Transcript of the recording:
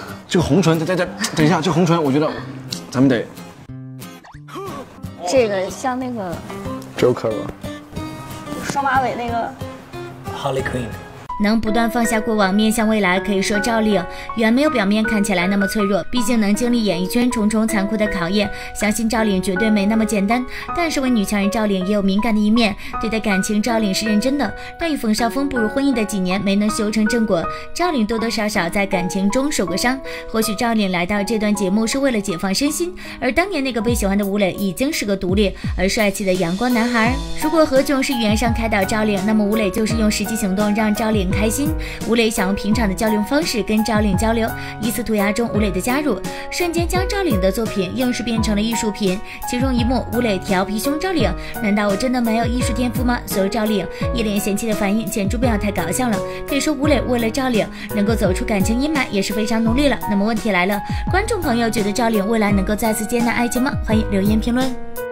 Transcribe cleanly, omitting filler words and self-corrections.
这个红唇，等一下，这红唇，我觉得咱们得。 这个像那个 Joker 吧， 双马尾那个 Harley Quinn。 能不断放下过往，面向未来，可以说赵丽颖远没有表面看起来那么脆弱。毕竟能经历演艺圈重重残酷的考验，相信赵丽颖绝对没那么简单。但是为女强人赵丽颖也有敏感的一面，对待感情赵丽颖是认真的。但与冯绍峰步入婚姻的几年没能修成正果，赵丽颖多多少少在感情中受过伤。或许赵丽颖来到这段节目是为了解放身心，而当年那个被喜欢的吴磊已经是个独立而帅气的阳光男孩。如果何炅是语言上开导赵丽颖，那么吴磊就是用实际行动让赵丽颖开心。吴磊想用平常的交流方式跟赵丽颖交流，以此涂鸦中吴磊的加入，瞬间将赵丽颖的作品硬是变成了艺术品。其中一幕，吴磊调皮凶赵丽颖，难道我真的没有艺术天赋吗？所有赵丽颖一脸嫌弃的反应，简直不要太搞笑了。可以说吴磊为了赵丽颖能够走出感情阴霾也是非常努力了。那么问题来了，观众朋友觉得赵丽颖未来能够再次接纳爱情吗？欢迎留言评论。